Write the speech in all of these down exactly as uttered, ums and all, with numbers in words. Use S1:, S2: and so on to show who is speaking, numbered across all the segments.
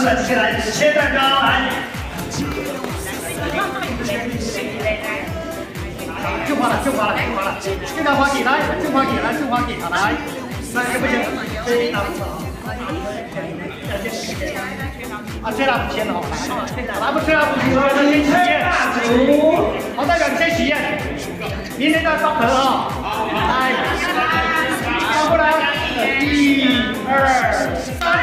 S1: 的直接来切蛋糕来。就花了，就花了，就花了，就拿花给来，就花给来，就花给他来。来，不行，这拿不走。啊，吹蜡烛先哦，来不吹蜡烛，你先许愿。好，代表你先许愿，明天再放盒啊。来，放过来，一、二、三。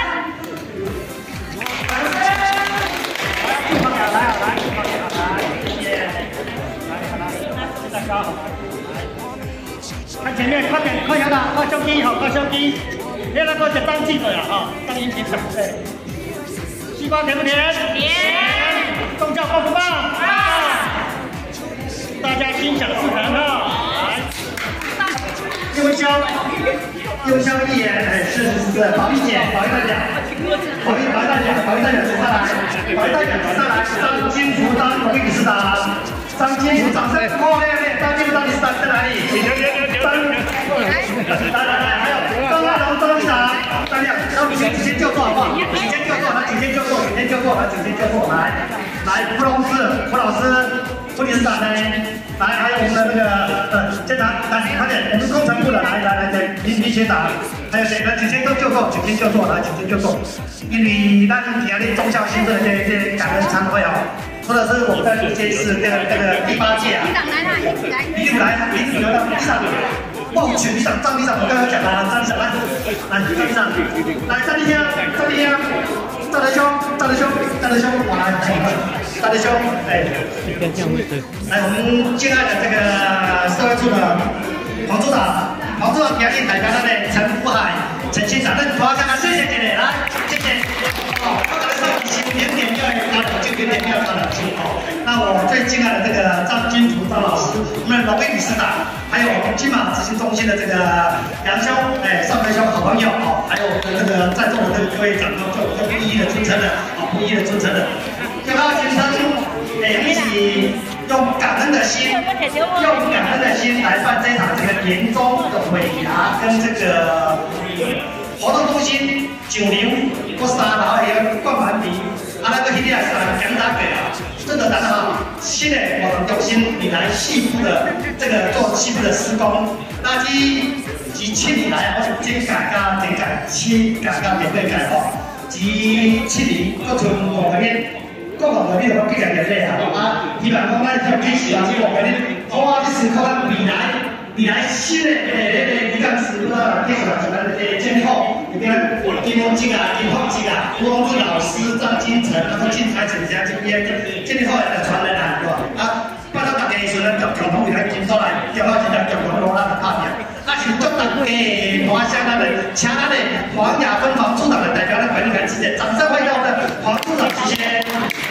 S1: 来，来，来，来，谢谢。来，好了，蛋糕好了。看前面，快点，快点的，快收机，好，快收机。现在多些当记者了哈，当音频长对。西瓜甜不甜？甜。冻酱棒不棒？棒。大家心想事成哈。来。幽香，幽香一言，哎，是是是，保一姐，保一大奖，保一保一大奖，保一大奖谁上来？保一大奖谁上来？张金福当农业理事长，张金福掌声热烈烈，张金福当理事长在哪里？张，来来来，还有张爱龙张理事长，张亮，那我们先直接就坐好不好？直接就坐，来直接就坐，直接就坐，来直接就坐，来来，傅老师，傅老师，傅理事长呢？来，还有我们的那个呃监察，来快点，我们工程部的来来来来，林林学长，还有谁？来，请先都就坐，请先就坐，来，请先就坐。因为咱今日中校新生的这这感恩餐会哦，除了是我们的这次这个这个第八届啊，李主来，李主来，李长，抱拳李长，张李长，我刚刚讲了，张李长来，来张李长，来张立兄，张立兄，张德兄，张德兄，张德兄，我来，张德兄，哎。来，我们敬爱的这个社会处的黄组长，黄组长今日代表咱的陈福海、陈县长，咱团结啊，谢谢谢谢，来，谢谢。好，刚才上一期点点要拿冷静，点点要拿冷静哦。那我最敬爱的这个张金福张老师，我们的农业理事长，还有我们金马执行中心的这个杨兄，哎，少哥兄好朋友哦，还有我们这个在座的这个各位长官，就就不一一的尊称的，啊，不一一的尊称的，就好先生。哎，一起用感恩的心，用感恩的心来办这场这个年终的尾牙跟这个活动中心九零国三，然后还有灌满底，啊那个迄个是讲打给啊，真的很好。新的我们用心你来细部的这个做细部的施工，那几几千年来我是真改加真改，七改加免费改哦，几七年各存五个面。各行各业都比较热烈啊！啊，希望讲咱条件是啊，希望讲你好啊，你思考咱未来未来新的诶诶，你讲是不是介绍咱咱诶监控，你看金风机啊、金凤机啊、吴光志老师、张金城，啊，都精彩，请下这边监控的传人啊，对吧？啊，拜托大家时阵，共共同为咱金出来，叫我真正共同努力打拼。啊，是祝大家华夏咱们，请咱的黄雅芬黄处长的代表来管理员，直接掌声欢迎我们的黄处长，谢谢。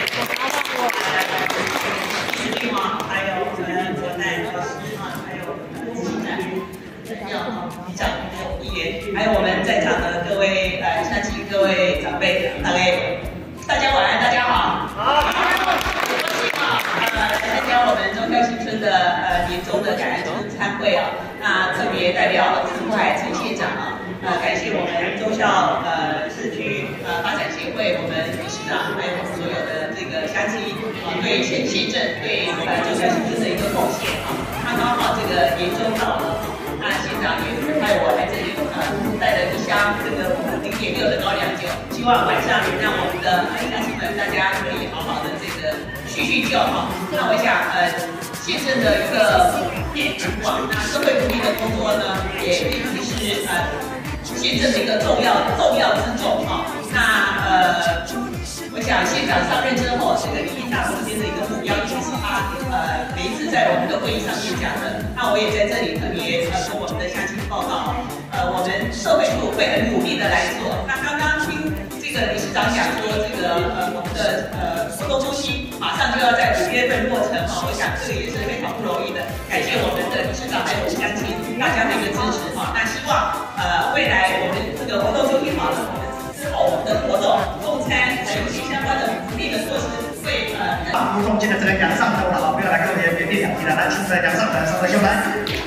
S2: 还有我们国代老师啊，还有执行长、要局长、还有议员，还有我们在场的各位呃乡亲、各位长辈，大家大家晚安，大家好。好。很高兴啊，呃，来参加我们中校新村的呃年终的感恩餐会啊。那特别代表陈福海陈县长啊，呃，感谢我们中校呃社区呃发展协会，我们理事长，还有我们所有的这个乡亲啊，对县县政对呃中校新村的一个贡献啊。那刚好这个年终到了，那县长也派我来这里呃带了一箱这个零点六的高粱酒，希望晚上也让我们的乡亲们大家可以好好的这个叙叙旧哈。那我想呃县政的一个业务，那社会福利的工作呢，也一直是呃县政的一个重要重要之重哈。那呃，我想县长上任之后，这个利益大中间的一个目标，也是他呃每一次在我们的会议上面讲的。那我也在这里特别呃跟我们的乡亲报告，呃，我们社会处会很努力的来做。那刚刚听这个理事长讲说，这个呃我们的呃活动中心马上就要在五月份落成哈，我想这个也是非常不容易的。感谢我们的理事长还有乡亲大家的一个支持哈。那希望呃未来我们这个活动中心好了，我们之后我们的活动、用餐还有一些相关的福利的措施会呃。
S1: 吴中间的这个杨上头了哈，不要来跟我们别别两提了，来，请在杨上头上来秀来。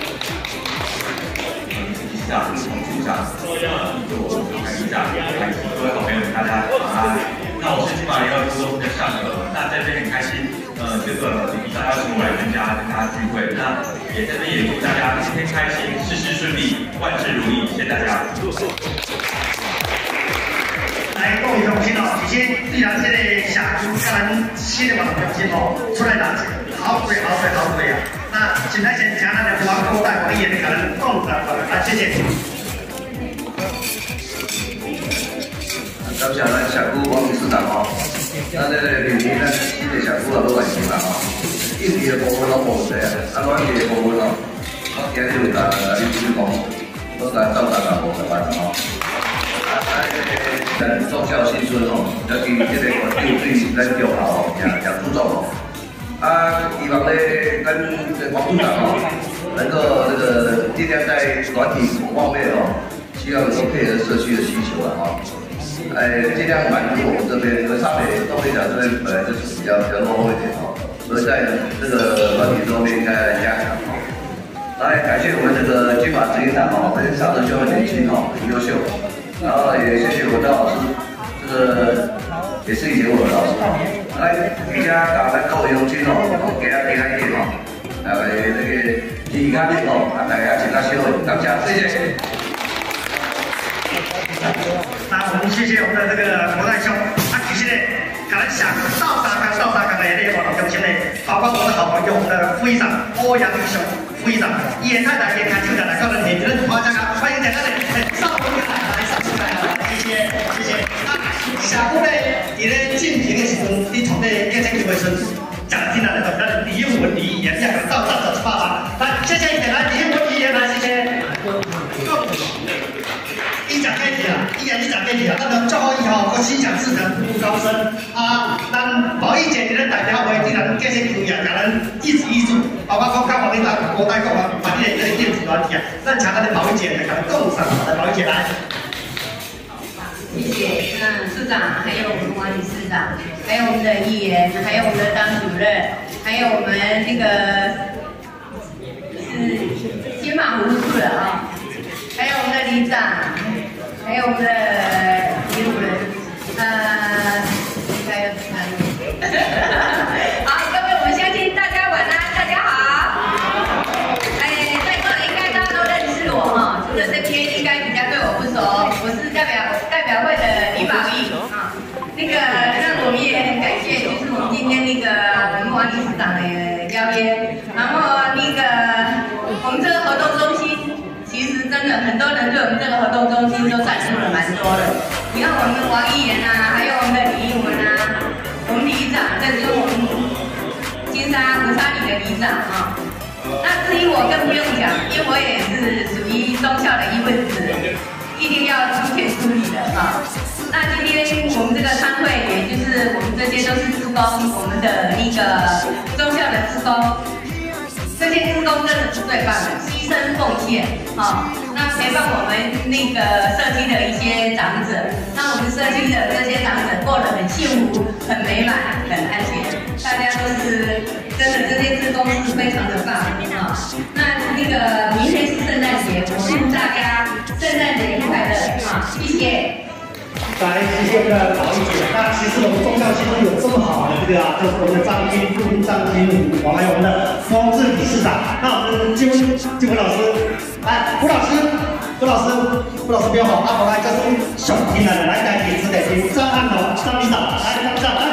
S3: 理事长、副理事长、所有的理事长、各位好朋友，大家晚安。那我个以上要请我来参加跟大家聚会，那也在这边也祝大家天天开心，事事顺利，万事如意，谢谢大家。
S1: 来，各位同学哦，首先，既然这个下午跟咱新的活动中心哦出来打钱，好贵好贵好贵啊！那现在先请咱的王国代王爷跟咱共赏啊，谢谢。
S4: 感谢咱社区王理事长哦，咱这个明年咱新的社区也都完成啦哦，应急的部分拢无侪啊，啊软体的部分哦，我今日就甲你指讲，我甲赵大家无十万哦。啊，咱忠孝新村哦，尤其这个环境对咱中校哦也也注重哦。啊，希望咧跟这黄处长哦，能够这个尽量在软体方面哦，希望能够配合社区的需求啊哈。哎，尽量满足我们这边，因为上面东北角这边本来就是比较比较落后一点哦，所以在这个软体方面应该来加强哦。来感谢我们这个金马执行长哦，非常的就很年轻哦，很优秀。然后也谢谢我的老师，这个也是以前我的老师哦。来，而且把咱各位乡亲哦，给他厉害一点哦，大家这个健康点哦，啊大家健康社会，感谢，谢谢。
S1: 那我们谢谢我们的这个国代兄，啊，其实呢，刚才想到沙冈到沙冈的这个活动中心呢，包括我的好朋友我们的副议长欧阳雄副议长，也太太也看就在来告诉你，人夸奖啊，欢迎在那里上台来上出来啊，谢谢谢谢。啊，下午呢，伫咧进行的时阵，你从咧健身球会村讲进来的，咱的李英文、李语言，要到站走爸爸，来，谢谢你来李英文、李语言来，谢谢。一讲开题啊，一言一讲开题啊，咱们最后以后我心想事成，步步高升啊！咱毛一姐你的代表会，既然这些球员，咱一直一助，包括讲刚我们咱国代国王把你的这个电子软体啊，咱请咱的毛一姐来咱共赏，来毛一姐来。
S5: 谢谢，嗯，处长，还有我们王理事长，还有我们的议员，还有我们的张主任，还有我们这个是金马湖处的啊，还有我们的里长。还有我们的李主任，呃，应该有哪里？好，各位，我们相信大家晚安，大家好。哎，在座的应该大家都认识我哈，除了这边应该比较对我不熟，我是代表代表会的李宝义啊。那个，那我们也很感谢，就是我们今天那个我们王理事长的邀约，然后那个我们这个活动中心。其实真的很多人对我们这个活动中心都赞助了蛮多的。你看我们王议员啊，还有我们的李英文啊，我们里长，这是我们金沙五沙里的里长啊。那至于我更不用讲，因为我也是属于中校的一份子，一定要出钱出力的啊。那今天我们这个参会，也就是我们这些都是志工，我们的那个中校的志工。这些志工真的是最棒的，牺牲奉献，好、哦，那陪伴我们那个社区的一些长者，让我们社区的这些长者过得很幸福、很美满、很安全。大家都是真的，这些志工是非常的棒啊、哦。那那个明天是圣诞节，我祝大家圣诞节快乐啊、哦！谢谢。
S1: 来，谢谢我们的毛一姐。那其实我们中校其实有这么好的这个啊，就是我们的张金副张金武，还有我们的汪志理事长。那我们金金武老师，来，胡老师，胡老师，胡老师不要好，那我来就是小听的，来来给指点评张汉龙张理事长，来张理事长来。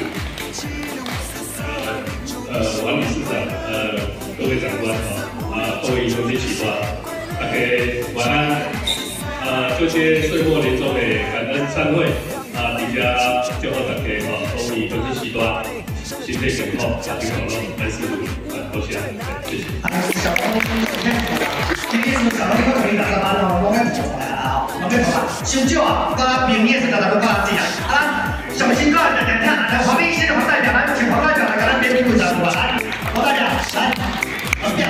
S6: 呃，王理事长，呃，各位长官啊，啊，各位兄弟喜欢，大家晚安。啊，这些岁末年终的感恩散会啊，大家祝福大家哦，恭喜恭喜喜端，身体健康，家庭和乐，万事如意，啊，多谢，谢谢。
S1: 小龙，今天是小龙这个领导的班哦，我们出来了啊，我们出来，休假啊，个明年是大家都挂这样，啊，小心个人的看，来黄明新的黄代表来，请黄代表来给咱编辑部长出来，黄代表来，黄表。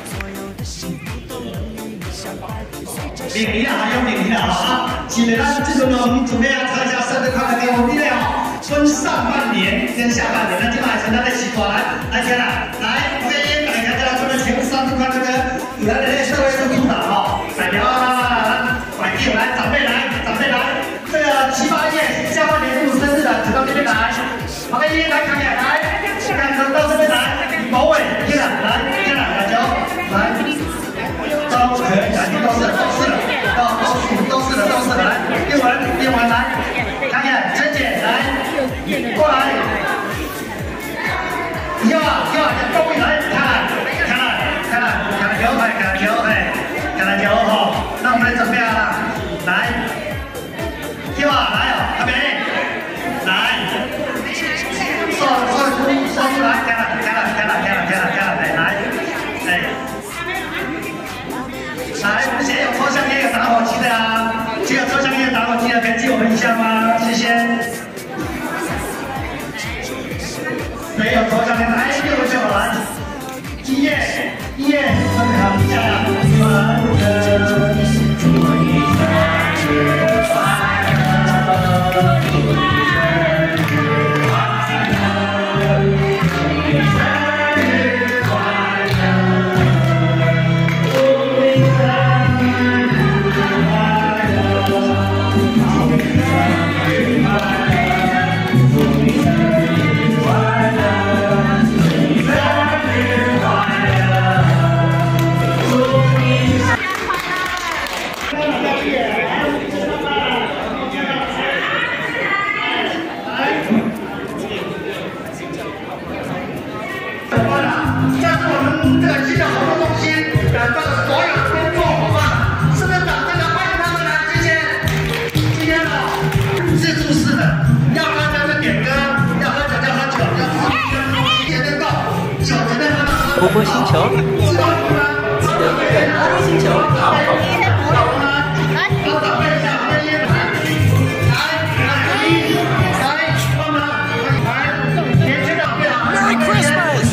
S1: 领礼啊，还有领礼的啊！请咱这种呢，我们准备要参加生日快乐给我们的哦，分上半年跟下半年，那今晚是咱的习惯来，来先啦，来，我给大家大家做的全部生日快乐的，有咱的社会处处长哈，代表啊，管弟来，长辈来，长辈来，这个七八月下半年祝生日的，请到这边来，好，给爷爷来看看，来，看到这边来。 小年来六个就好来，一页一页，特别好，漂亮，完成。祝你生日快乐，祝你生日快乐，祝你生日快乐，祝你生日快乐，祝你生日快乐，祝你生日快乐，祝你生日快乐，祝你生日。 这是我们这个机场活动中心的这个所有工作伙伴，是不是掌声的欢迎他们来？今天今天呢，自助式的，要喝就是点歌，要喝酒就喝酒，要吃一节的够，酒绝对喝到。波波星球，知道吗？记得订阅波波星球，好好。好吗？来，多长辈一下，喝一杯。来来一，来，帮忙，来，年轻的最好。Merry Christmas。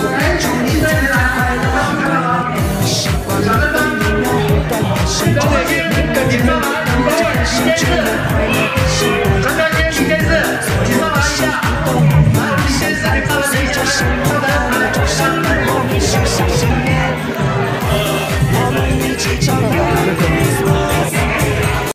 S1: 对。